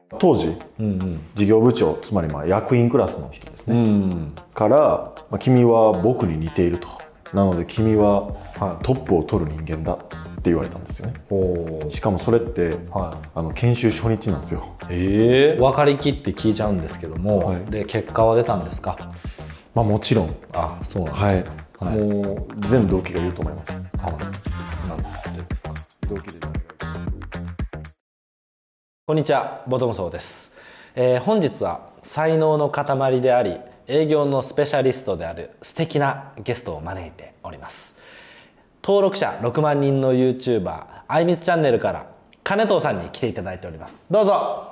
当時、事業部長、つまり役員クラスの人ですね、から、君は僕に似ていると。なので君はトップを取る人間だって言われたんですよね。しかもそれって、研修初日なんですよ。 分かりきって聞いちゃうんですけども、で結果は出たんですか？ もちろん。 そうなんですね。 もう全同期が言うと思います。 なんでですか？ 同期でこんにちは、ボトムソーです。本日は才能の塊であり営業のスペシャリストである素敵なゲストを招いております。登録者6万人の YouTuber あいみつチャンネルから金藤さんに来ていただいております。どうぞ。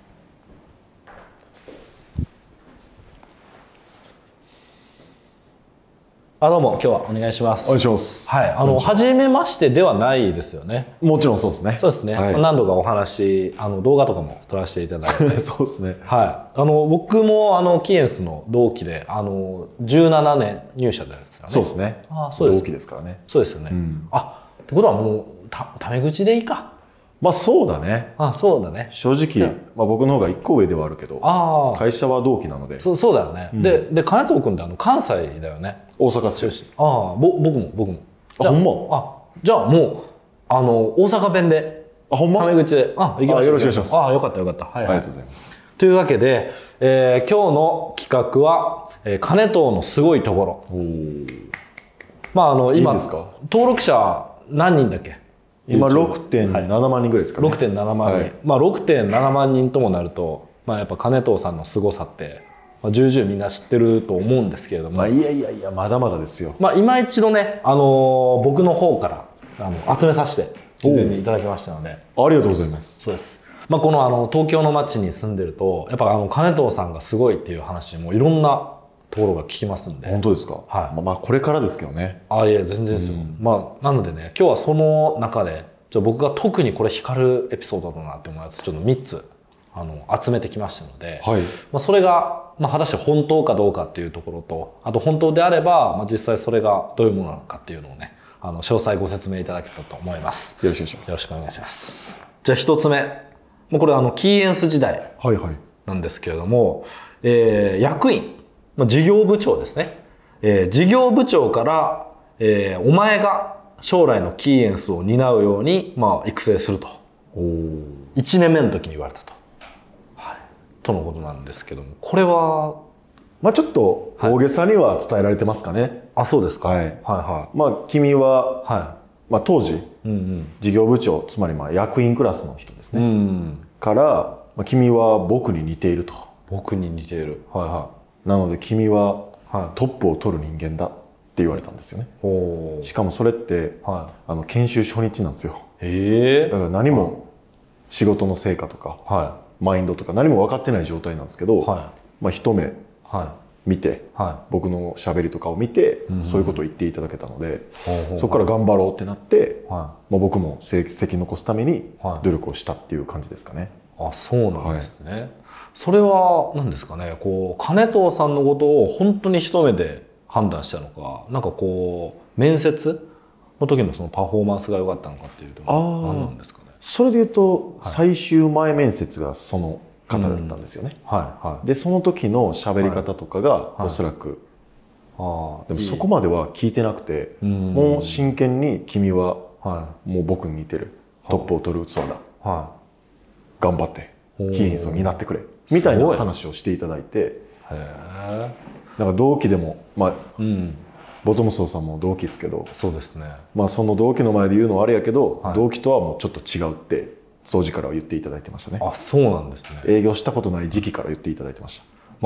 どうも今日はお願いします。 お願いします。 初めましてではないですよね。 もちろんそうですね。 そうですね。何度かお話、動画とかも撮らせていただいて。 そうですね。 僕もキーエンスの同期で17年入社ですよね。 そうですね。同期ですからね。 そうですよね。ってことはもうタメ口でいいか。 そうだね。 そうだね。 正直、僕の方が1個上ではあるけど、会社は同期なので。 そうだよね。で金藤君って関西だよね。 大阪出身。 僕も。 ほんま。 じゃあもう大阪弁でほんまタメ口で行きましょう。 よろしくお願いします。 よかったよかった。 ありがとうございます。 というわけで今日の企画は金藤のすごいところ。今登録者何人だっけ？ 今 6.7 万人ぐらいですかね。 6.7 万人。6.7 万人ともなるとやっぱ金藤さんのすごさって重々みんな知ってると思うんですけれども、 いやまだまだですよ。 今一度ね僕の方から集めさせて事前にいただきましたので、 ありがとうございます。 そうです。この東京の街に住んでるとやっぱ金藤さんがすごいっていう話もいろんなところが聞きますんで。 本当ですか？これからですけどね。 いや全然ですよ。なのでね今日はその中で僕が特にこれ光るエピソードだなって思うやつちょっと3つ集めてきましたので、それが果たして本当かどうかっていうところと、あと本当であれば実際それがどういうものなのかっていうのをね詳細ご説明いただけたと思います。 よろしくお願いします。 よろしくお願いします。じゃあ1つ目、これキーエンス時代なんですけれども、役員、事業部長ですね、事業部長から、お前が将来のキーエンスを担うように、育成すると1年目の時に言われたとのことなんですけども、これはちょっと大げさには伝えられてますかね。 そうですか。 君は、当時、事業部長、つまり役員クラスの人ですね、から、君は僕に似ていると。 僕に似ている。 なので君はトップを取る人間だって言われたんですよね。しかもそれって、研修初日なんですよ。だから何も仕事の成果とか、マインドとか何も分かってない状態なんですけど、一目見て、僕のしゃべりとかを見て、そういうことを言っていただけたので、そこから頑張ろうってなって、僕も成績残すために努力をしたっていう感じですかね。 そうなんですね。それは何ですかね、金藤さんのことを本当に一目で判断したのか、面接の時のそのパフォーマンスが良かったのかっていうと何なんですかね。 それでいうと、最終前面接がその方だったんですよね。でその時の喋り方とかがおそらく、でもそこまでは聞いてなくて、もう真剣に君はもう僕に似てるトップを取る器だ、頑張ってキーエンスを担ってくれみたいな話をしていただいて、同期でもボトムソーさんも同期ですけど、 そうですね。 その同期の前で言うのはあれやけど、同期とはもうちょっと違うって当時からは言っていただいてましたね。 そうなんですね。 営業したことない時期から言っていただいてました。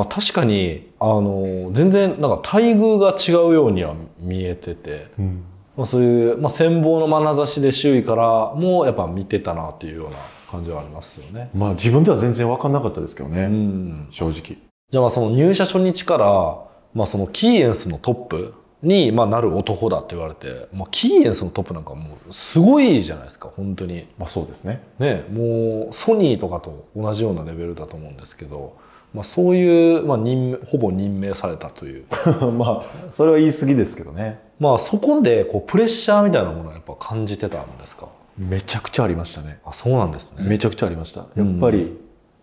確かに全然待遇が違うようには見えてて、そういう、羨望の眼差しで周囲からもやっぱ見てたなっていうような感じはありますよね。 自分では全然分かんなかったですけどね、正直。 じゃあその入社初日から、そのキーエンスのトップになる男だって言われて、キーエンスのトップなんかもうすごいじゃないですか本当に。 そうですね。 もうソニーとかと同じようなレベルだと思うんですけど、そういう、ほぼ任命されたというそれは言い過ぎですけどね。 そこでプレッシャーみたいなものはやっぱ感じてたんですか？ めちゃくちゃありましたね。 そうなんですね。 めちゃくちゃありました。やっぱり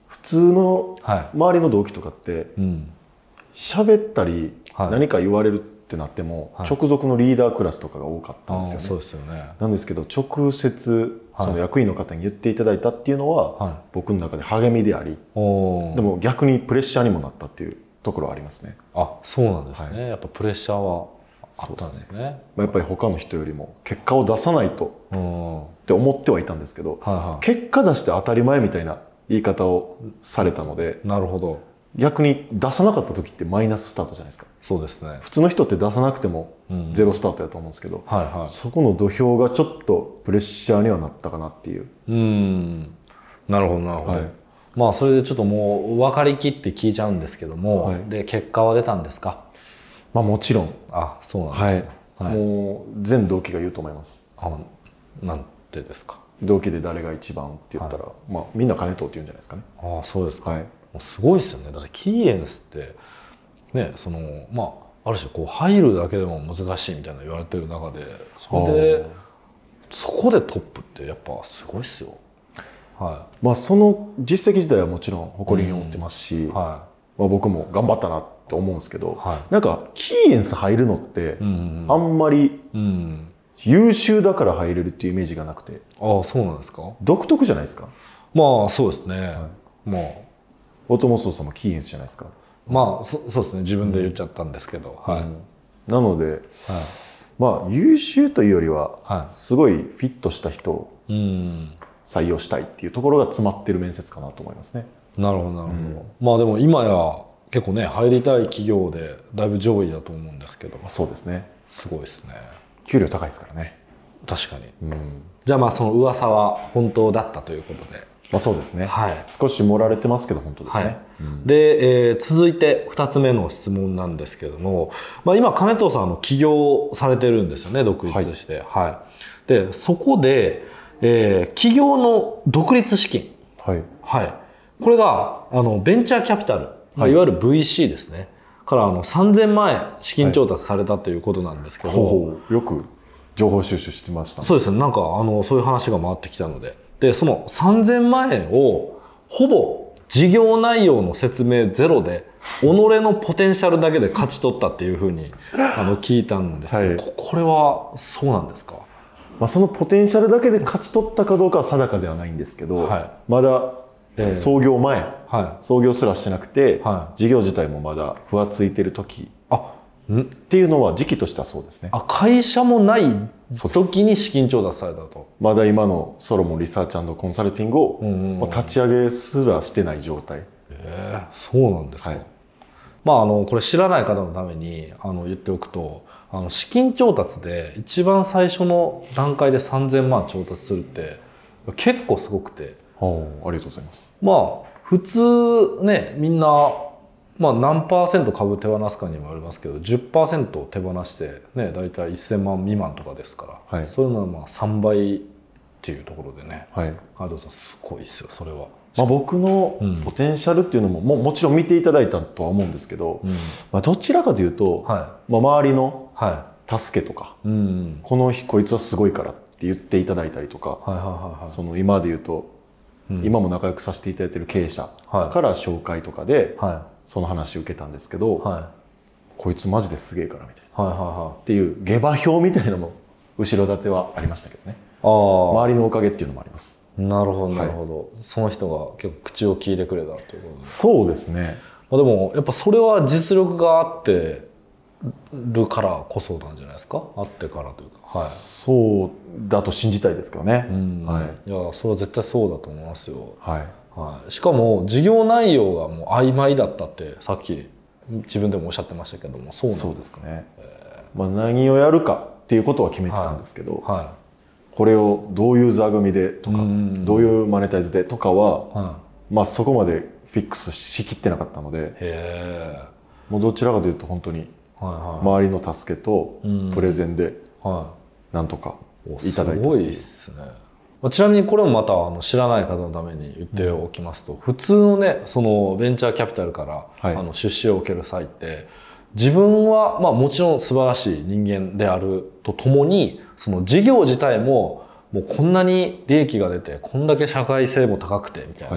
普通の周りの同期とかって喋ったり何か言われるってなっても直属のリーダークラスとかが多かったんですよね。 そうですよね。 なんですけど直接その役員の方に言っていただいたっていうのは僕の中で励みであり、でも逆にプレッシャーにもなったっていうところはありますね。 あ、そうなんですね。やっぱプレッシャーはあったんですね。 やっぱり他の人よりも結果を出さないとって思ってはいたんですけど、結果出して当たり前みたいな言い方をされたので、 なるほど。 逆に出さなかった時ってマイナススタートじゃないですか。 そうですね。 普通の人って出さなくてもゼロスタートやと思うんですけど、そこの土俵がちょっとプレッシャーにはなったかなっていう。 なるほどなるほど。まあそれでちょっともう分かりきって聞いちゃうんですけども、で結果は出たんですか？ まあもちろん。 あ、そうなんですね。 もう全同期が言うと思います。 なんてですか？ 同期で誰が一番って言ったら、まあみんな金藤って言うんじゃないですかね。 ああ、そうですか。すごいですよね。だってキーエンスってね、そのまあある種こう入るだけでも難しいみたいな言われてる中で、そこでトップってやっぱすごいですよ。 まあその実績自体はもちろん誇りに思ってますし、まあ僕も頑張ったなって思うんですけど、なんかキーエンス入るのってあんまり優秀だから入れるっていうイメージがなくて。 ああ、そうなんですか？ 独特じゃないですか。 まあそうですね。まあ大友壮さんもキーエンスじゃないですか。 まあそうですね。自分で言っちゃったんですけど、 なので、まあ優秀というよりはすごいフィットした人を採用したいっていうところが詰まってる面接かなと思いますね。 なるほどなるほど。まあでも今や結構ね、入りたい企業でだいぶ上位だと思うんですけど。 そうですね。 すごいですね。 給料高いですからね。 確かに。じゃあまあその噂は本当だったということで。 まあそうですね。少し盛られてますけど本当ですね。 で、続いて2つ目の質問なんですけども、まあ今金藤さん起業されてるんですよね、独立して。でそこで、企業の独立資金。これがベンチャーキャピタル、いわゆる VC ですね。から3000万円資金調達されたということなんですけど、 よく情報収集してましたね。 そうですね。なんかそういう話が回ってきたので、その3000万円をほぼ事業内容の説明ゼロで己のポテンシャルだけで勝ち取ったっていうふうに聞いたんですけど、これはそうなんですか？ まあそのポテンシャルだけで勝ち取ったかどうかは定かではないんですけど、まだ創業前、創業すらしてなくて、事業自体もまだふわついてる時っていうのは時期としてはそうですね。 会社もない時に資金調達されたと。 まだ今のソロモンリサーチ&コンサルティングを立ち上げすらしてない状態。 そうなんですか。まあこれ知らない方のために言っておくと、資金調達で一番最初の段階で3000万調達するって結構すごくて。 ありがとうございます。 まあ普通ね、みんなまあ何%株手放すかにもありますけど 10% 手放してね、大体1000万未満とかですから、そういうのはまあ3倍っていうところでね、金藤さんすごいですよそれは。 まあ僕のポテンシャルっていうのも、もちろん見ていただいたとは思うんですけど、まあどちらかというと、まあ周りの助けとか、この日こいつはすごいからって言っていただいたりとか、その今で言うと、今も仲良くさせていただいている経営者から紹介とかでその話を受けたんですけど、こいつマジですげえからみたいなっていう下馬評みたいなのも後ろ盾はありましたけどね。周りのおかげっていうのもあります。 なるほどなるほど。その人が結構口を聞いてくれたということで。 そうですね。 でもやっぱそれは実力があってるからこそなんじゃないですか。あってからというか。 そうだと信じたいですけどね。 いやそれは絶対そうだと思いますよ。しかも事業内容がもう曖昧だったってさっき自分でもおっしゃってましたけども、そうなんですね。 まあ何をやるかっていうことは決めてたんですけど、これをどういう座組でとかどういうマネタイズでとかはまあそこまでフィックスしきってなかったので、もうどちらかというと本当に周りの助けとプレゼンでなんとかいただいた。 すごいですね。ちなみにこれもまた知らない方のために言っておきますと、普通のねそのベンチャーキャピタルから出資を受ける際って自分はまあもちろん素晴らしい人間であるとともに、その事業自体ももうこんなに利益が出てこんだけ社会性も高くてみたいな、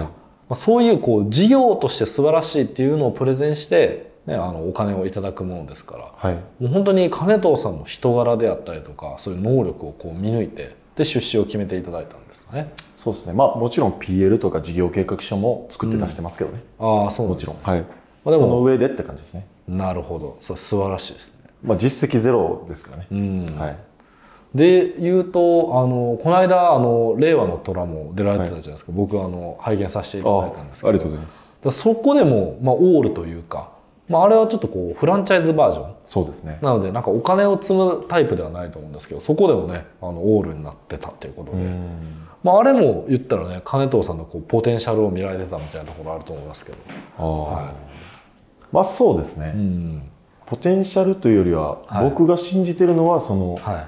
そういうこう事業として素晴らしいっていうのをプレゼンして、ね、お金をいただくものですから、はい、もう本当に金藤さんの人柄であったりとかそういう能力をこう見抜いてで出資を決めていただいたんですかね。 そうですね、まあもちろん PL とか事業計画書も作って出してますけどね、 ああそうなんですね。 もちろん、はい、まあ、でもその上でって感じですね。 なるほど、それ素晴らしいですね。 まあ実績ゼロですからね。 はい、で言うとこの間令和の虎も出られてたじゃないですか、はい、僕拝見させていただいたんですけど、 ありがとうございます。 そこでも、まあ、オールというか、まあ、あれはちょっとこうフランチャイズバージョン、 そうですね、 なのでなんかお金を積むタイプではないと思うんですけど、そこでもねオールになってたっていうことで、まあ、あれも言ったらね金藤さんのこうポテンシャルを見られてたみたいなところあると思いますけど、 はい、まあそうですね、ポテンシャルというよりは、僕が信じてるのはその、はい、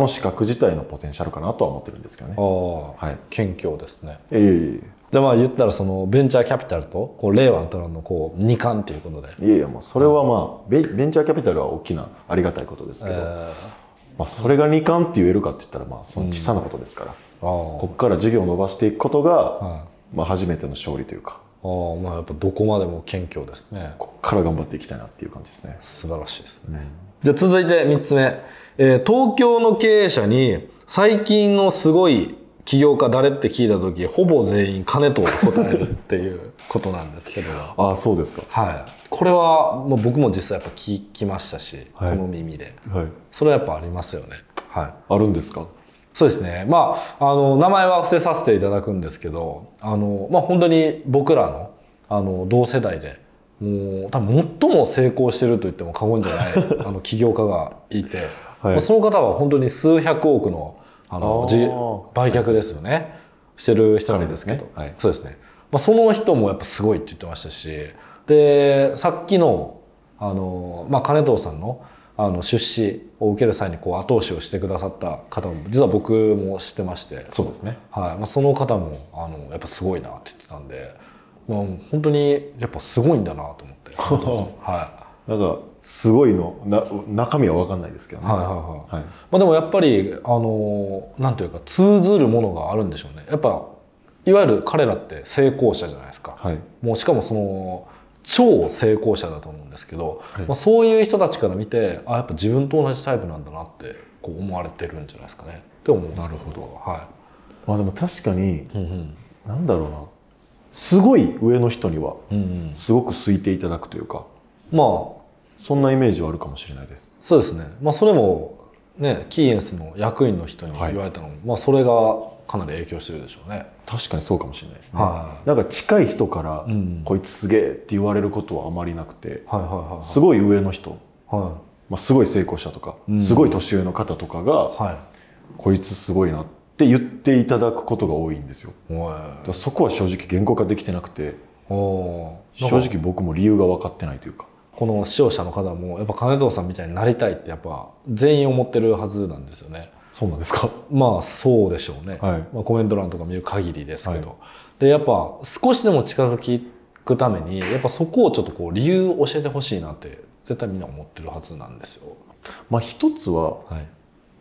資格自体のポテンシャルかなとは思ってるんですけどね。 はい、謙虚ですね。じゃあまあ言ったらそのベンチャーキャピタルとこう令和の虎のこう2冠ということで。 いやいやもうそれはまあベンチャーキャピタルは大きなありがたいことですけど、まあそれが2冠って言えるかって言ったらまあその小さなことですから、ここから事業を伸ばしていくことが、まあ初めての勝利というか。 まあやっぱどこまでも謙虚ですね。 ここから頑張っていきたいなっていう感じですね。 素晴らしいですね。じゃあ続いて3つ目、東京の経営者に最近のすごい起業家誰って聞いた時ほぼ全員金と答えるっていうことなんですけどああそうですか。 はい、これはもう僕も実際やっぱ聞きましたし、はい、この耳で、はい、それはやっぱありますよね。はい、 あるんですか。 そうですね、まあ名前は伏せさせていただくんですけどまあ本当に僕らの同世代でもう多分最も成功してると言っても過言じゃない起業家がいて、はい、その方は本当に数百億の売却ですよねしてる人なんですけど、はい、そうですね、まあ、その人もやっぱすごいって言ってましたし、でさっきのまあ、金藤さんの出資を受ける際にこう後押しをしてくださった方も実は僕も知ってまして、 そうですね、 はい、まあ、その方もやっぱすごいなって言ってたんで、まあ、本当にやっぱすごいんだなと思ってはい、 なんかすごいの中身は分かんないですけどね。 まあでもやっぱりなんというか通ずるものがあるんでしょうね。やっぱいわゆる彼らって成功者じゃないですか、はい、もうしかもその超成功者だと思うんですけど、はい、まあ、そういう人たちから見てやっぱ自分と同じタイプなんだなってこう思われてるんじゃないですかねって思うんですけど。なるほど、はい、 まあでも確かに、なんだろうな、すごい上の人にはすごく好いていただくというか、まあそんなイメージはあるかもしれないです。 そうですね、まあ、それもねキーエンスの役員の人に言われたのも、はい、まあ、それがかなり影響してるでしょうね。 確かにそうかもしれないですね、はい、なんか近い人から、こいつすげえって言われることはあまりなくて、すごい上の人、はい、まあ、すごい成功者とか、すごい年上の方とかが、はい、こいつすごいなって言っていただくことが多いんですよ。だそこは正直言語化できてなくて、正直僕も理由が分かってないというか。 この視聴者の方もやっぱ金藤さんみたいになりたいってやっぱ全員思ってるはずなんですよね。 そうなんですか。 まあそうでしょうね、はい、まあ、コメント欄とか見る限りですけど、はい、でやっぱ少しでも近づくためにやっぱそこをちょっとこう理由を教えてほしいなって絶対みんな思ってるはずなんですよ。 まあ一つは、はい、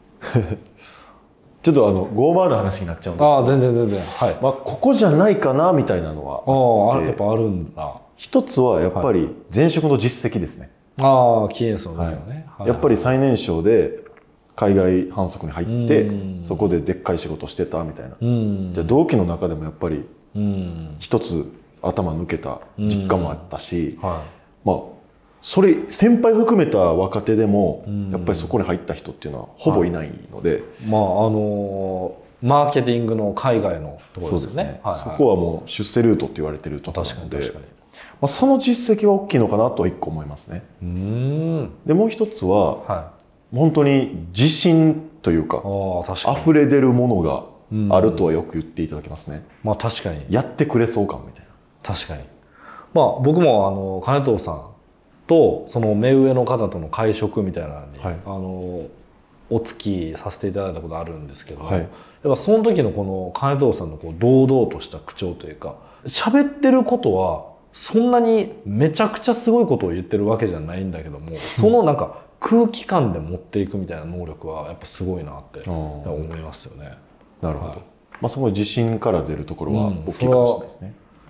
ちょっとゴーバーな話になっちゃうんですけど、 全然、はい、 まあここじゃないかなみたいなのはやっぱあるんだ。 一つはやっぱり前職の実績ですね。 キーエンスのね、 はい、やっぱり最年少で海外販促に入ってそこででっかい仕事してたみたいな。じゃあ同期の中でもやっぱり一つ頭抜けた実感もあったし、まあそれ先輩含めた若手でもやっぱりそこに入った人っていうのはほぼいないので、 まあマーケティングの海外のところですね。 そこはもう出世ルートって言われてるところなので、まあその実績は大きいのかなとは一個思いますね。でもう一つは本当に自信というか溢れ出るものがあるとはよく言っていただけますね。 まあ確かにやってくれそう感みたいな。 確かに、まあ僕も金藤さんとその目上の方との会食みたいなのに、お付きさせていただいたことあるんですけど、やっぱその時のこの金藤さんのこう堂々とした口調というか、喋ってることはそんなにめちゃくちゃすごいことを言ってるわけじゃないんだけども、そのなんか空気感で持っていくみたいな能力はやっぱすごいなって思いますよね。 なるほど、まあその自信から出るところは大きいかもしれないですね。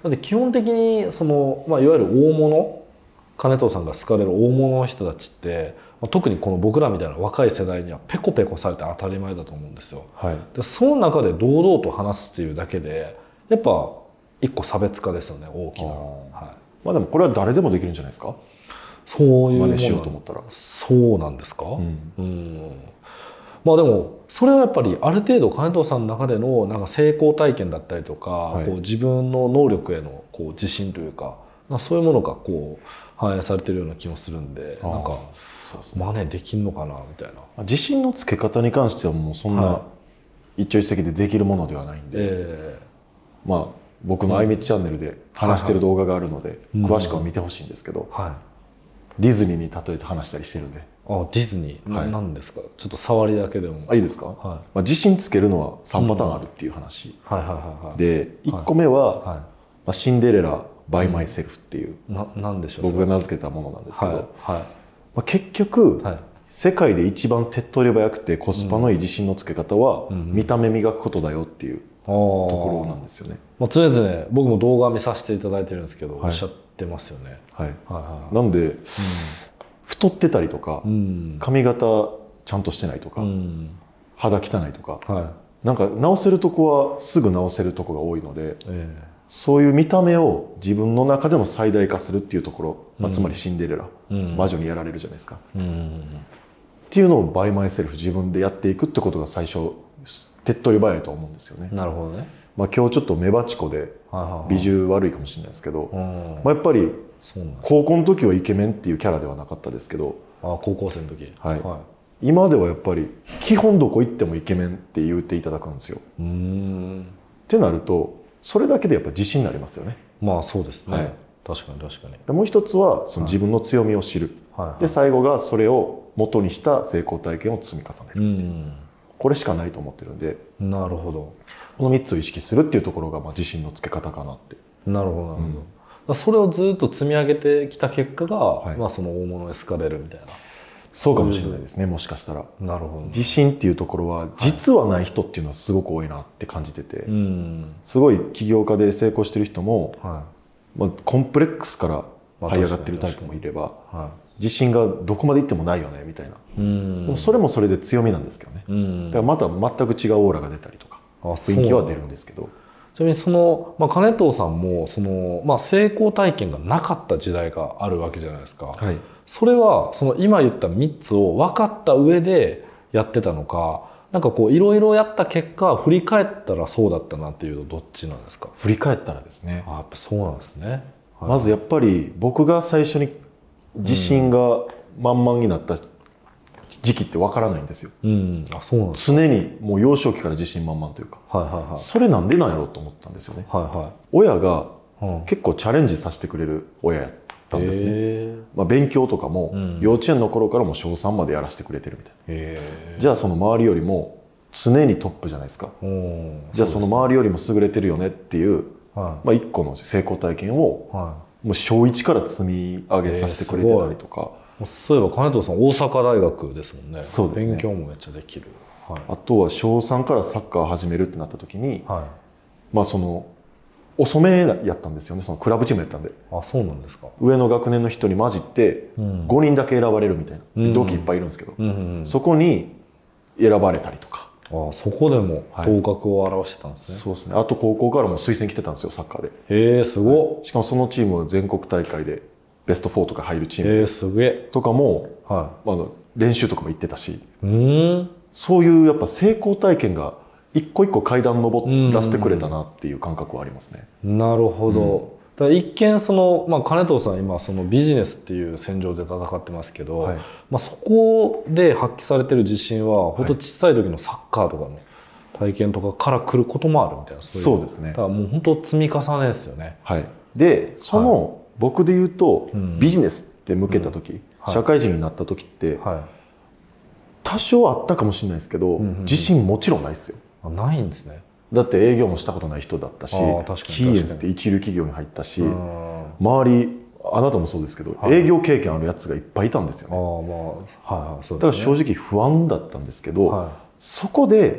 だって基本的にその、いわゆる大物、金藤さんが好かれる大物の人たちって、特にこの僕らみたいな若い世代にはペコペコされて当たり前だと思うんですよ。はい、でその中で堂々と話すっていうだけでやっぱ一個差別化ですよね、大きな。はい、 でもこれは誰でもできるんじゃないですか。 そういう真似しようと思ったら。 そうなんですか。でもそれはやっぱりある程度金藤さんの中でのなんか成功体験だったりとか、はい、こう自分の能力へのこう自信というか、そういうものがこう反映されてるような気もするんで、なんか真似できんのかなみたいな。 自信のつけ方に関してはもうそんな一朝一夕でできるものではないんで、僕のあいみつチャンネルで話してる動画があるので、詳しくは見てほしいんですけど、ディズニーに例えて話したりしてるんで。 あ、ディズニー、何ですか。ちょっと触りだけでも。 いいですか。自信つけるのは3パターンあるっていう話で、1個目はシンデレラバイマイセルフっていう僕が名付けたものなんですけど、結局世界で一番手っ取り早くてコスパのいい自信のつけ方は見た目磨くことだよっていうところなんですよね。 常々僕も動画見させていただいてるんですけど、おっしゃってますよね。 なんで太ってたりとか髪型ちゃんとしてないとか肌汚いとか、なんか直せるとこはすぐ直せるとこが多いので、そういう見た目を自分の中でも最大化するっていうところ、つまりシンデレラ、魔女にやられるじゃないですか。っていうのをバイマイセルフ自分でやっていくってことが最初手っ取り早いと思うんですよね。 なるほどね。 今日ちょっとメバチコで美獣悪いかもしれないですけど、やっぱり高校の時はイケメンっていうキャラではなかったですけど、 高校生の時、 今ではやっぱり基本どこ行ってもイケメンって言っていただくんですよ。ってなるとそれだけでやっぱ自信になりますよね。 そうですね。確かに確かに。 もう一つはその自分の強みを知る。で最後がそれを元にした成功体験を積み重ねる。これしかないと思ってるんで。 なるほど。 この3つを意識するっていうところが自信のつけ方かなって。 なるほどなるほど。それをずっと積み上げてきた結果が、その大物に好かれるみたいな。 そうかもしれないですね、もしかしたら。 なるほど。 自信っていうところは実はない人っていうのはすごく多いなって感じてて、すごい起業家で成功してる人も、コンプレックスから這い上がってるタイプもいれば、自信がどこまでいってもないよねみたいな。でもそれもそれで強みなんですけどね。だからまた全く違うオーラが出たりとか雰囲気は出るんですけど。 ちなみにその、金藤さんもその、成功体験がなかった時代があるわけじゃないですか。それはその今言った3つを分かった上でやってたのか、なんかこういろいろやった結果振り返ったらそうだったなっていうとどっちなんですか。 振り返ったらですね。 やっぱそうなんですね。 まずやっぱり僕が最初に自信が満々になった時期って分からないんですよ。 そうなんですか。 常にもう幼少期から自信満々というか、それなんでなんやろうと思ったんですよね。親が結構チャレンジさせてくれる親やったんですね。勉強とかも幼稚園の頃からも小3までやらせてくれてるみたいな。じゃあその周りよりも常にトップじゃないですか。じゃあその周りよりも優れてるよねっていう一個の成功体験をもう小1から積み上げさせてくれてたりとか。 そういえば金藤さん大阪大学ですもんね。 そうですね。 勉強もめっちゃできる。 あとは小3からサッカー始めるってなった時に、その遅めやったんですよね。そのクラブチームやったんで。 そうなんですか。 上の学年の人に混じって5人だけ選ばれるみたいな、同期いっぱいいるんですけど、そこに選ばれたりとか。 そこでも頭角を現してたんですね。 そうですね。あと高校からも推薦来てたんですよ、サッカーで。すごい。しかもそのチーム全国大会でベスト4とか入るチームすげえとかも、練習とかも行ってたし、そういうやっぱ成功体験が一個一個階段登らせてくれたなっていう感覚はありますね。 なるほど。だから一見その、金藤さん今そのビジネスっていう戦場で戦ってますけど、そこで発揮されてる自信は本当小さい時のサッカーとかの体験とかから来ることもあるみたいな。 そうですね。 だからもう本当積み重ねですよね。 でその、僕で言うと、ビジネスって向けた時、社会人になった時って、多少あったかもしれないですけど、自信もちろんないですよ。 ないんですね。 だって営業もしたことない人だったし、キーエンスって一流企業に入ったし、周りあなたもそうですけど、営業経験あるやつがいっぱいいたんですよね。だから正直不安だったんですけど、そこで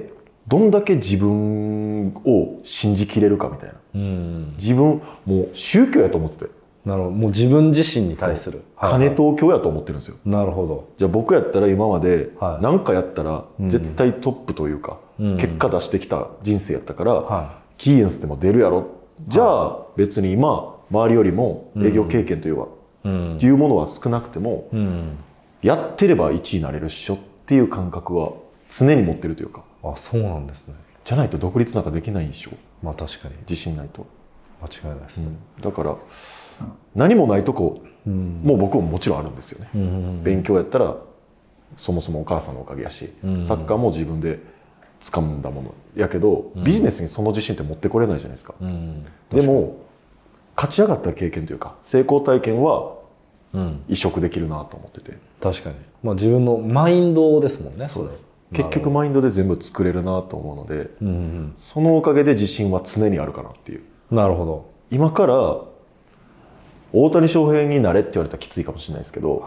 どんだけ自分を信じきれるかみたいな、自分もう宗教やと思ってて、 なるほど、もう自分自身に対する金東京やと思ってるんですよ。 なるほど。 じゃあ僕やったら今まで何かやったら絶対トップというか結果出してきた人生やったから、キーエンスでも出るやろ、じゃあ別に今周りよりも営業経験というものは少なくても、やってれば1位になれるっしょっていう感覚は常に持ってるというか。 あ、そうなんですね。 じゃないと独立なんかできないでしょ。 まあ確かに自信ないと間違いないですね。 だから何もないとこもう僕ももちろんあるんですよね。勉強やったらそもそもお母さんのおかげやし、サッカーも自分で掴んだものやけど、ビジネスにその自信って持ってこれないじゃないですか。でも勝ち上がった経験というか成功体験は移植できるなと思ってて。 確かに、まあ、自分のマインドですもんね。 そうです。結局マインドで全部作れるなと思うので、そのおかげで自信は常にあるかなっていう。 なるほど。 今から大谷翔平になれって言われたらきついかもしれないですけど、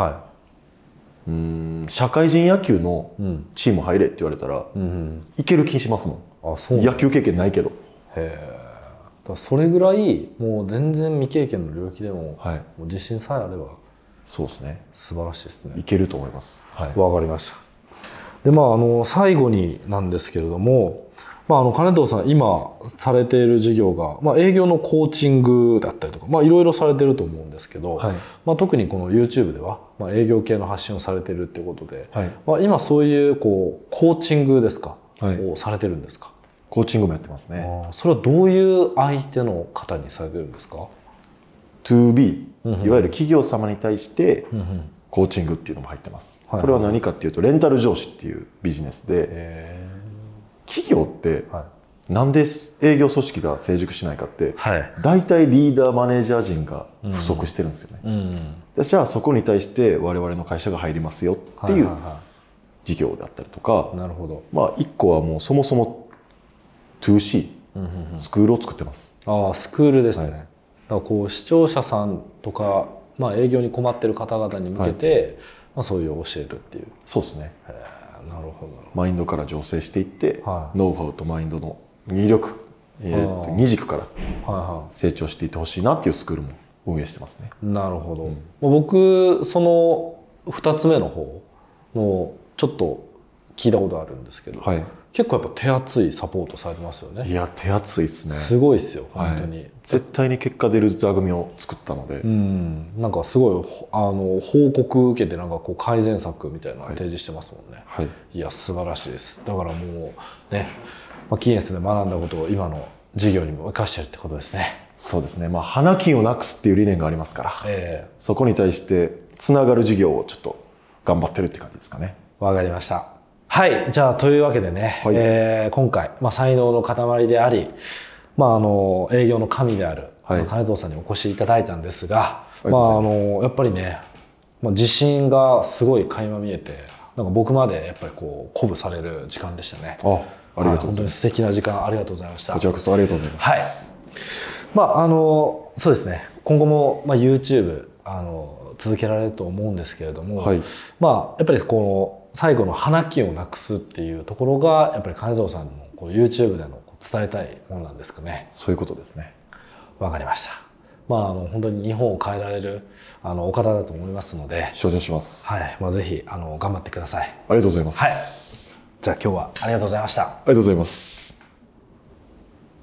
社会人野球のチーム入れって言われたら、いける気しますもん。あ、そう。野球経験ないけど。 へえ。だそれぐらいもう全然未経験の領域でも、もう自信さえあれば、 そうですね。 素晴らしいですね。 いけると思います。 わかりました。で、まあ最後になんですけれども、まあ金藤さん今されている事業が、まあ営業のコーチングだったりとか、まあいろいろされてると思うんですけど、まあ特にこの YouTube では、まあ営業系の発信をされてるっていうことで、まあ今そういうこうコーチングですか、をされてるんですか？ コーチングもやってますね。 それはどういう相手の方にされてるんですか？ 2B、いわゆる企業様に対してコーチングっていうのも入ってます。これは何かっていうとレンタル上司っていうビジネスで、企業ってなんで営業組織が成熟しないかって、大体リーダーマネージャー陣が不足してるんですよね。じゃあそこに対して我々の会社が入りますよっていう事業だったりとか、まあ1個はもうそもそも 2C、スクールを作ってます。 ああ、スクールですね。だからこう視聴者さんとか、まあ営業に困ってる方々に向けて、まあそういう教えるっていう。 そうですね。 なるほど。 マインドから醸成していって、ノウハウとマインドの2軸から成長していってほしいなっていうスクールも運営してますね。 なるほど。僕その2つ目の方のちょっと聞いたことあるんですけど、結構やっぱ手厚いサポートされてますよね。 いや手厚いですね。 すごいですよ本当に。 絶対に結果出る座組を作ったので、 なんかすごい報告受けてなんかこう改善策みたいなの提示してますもんね。いや素晴らしいです。だからもうね、キーエンスで学んだことを今の事業にも生かしてるってことですね。 そうですね。まあ花金をなくすっていう理念がありますから、そこに対してつながる事業をちょっと頑張ってるって感じですかね。 わかりました。はい、じゃあというわけでね、今回、才能の塊であり、営業の神である、金藤さんにお越しいただいたんですが、やっぱりね、自信がすごい垣間見えて、なんか僕までやっぱりこう鼓舞される時間でしたね。 ありがとうございます。 本当に素敵な時間ありがとうございました。 こちらこそありがとうございます。 はい。そうですね。今後もYouTube 続けられると思うんですけれども、やっぱりこの最後の花金をなくすっていうところがやっぱり金蔵さんのこう YouTube での伝えたいものなんですかね。 そういうことですね。 わかりました。本当に日本を変えられるお方だと思いますので、 精進します。 はい。ぜひ頑張ってください。 ありがとうございます。 はい。じゃあ今日はありがとうございました。ありがとうございます。